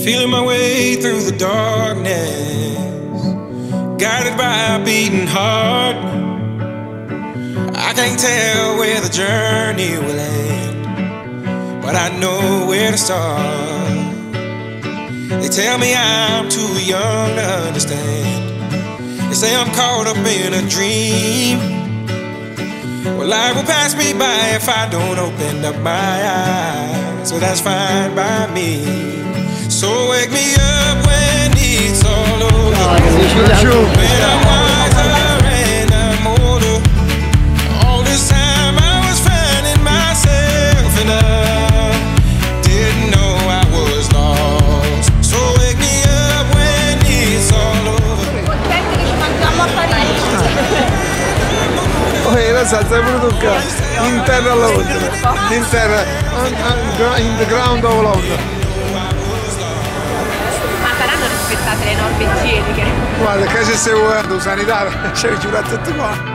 Feeling my way through the darkness, guided by a beating heart. I can't tell where the journey will end, but I know where to start. They tell me I'm too young to understand. They say I'm caught up in a dream. Well, life will pass me by if I don't open up my eyes. So that's fine by me. So wake me up when it's all over. When I'm wiser and I'm older. All this time I was finding myself, and I didn't know I was lost. So wake me up when it's all over. Contenti che ci mangiamo a Parigi. Oh, la salsa è venuta in terra Londra, in terra, in the ground of London. Ma saranno rispettate le norme igieniche? Guarda, che se sei guardando sanitario, c'è giurato tutti qua.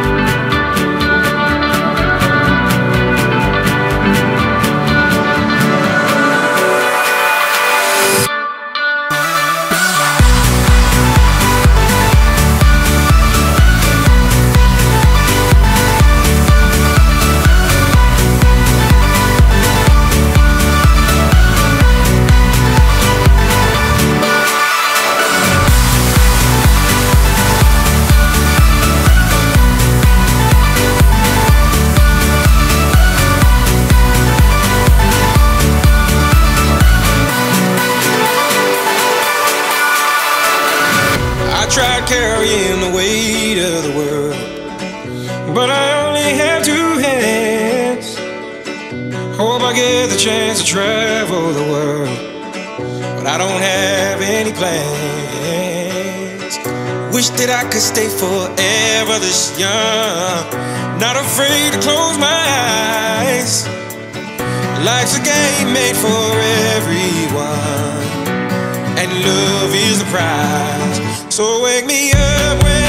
I tried carrying the weight of the world, but I only have two hands. Hope I get the chance to travel the world, but I don't have any plans. Wish that I could stay forever this young, not afraid to close my eyes. Life's a game made for everyone, and love is the prize. So wake me up when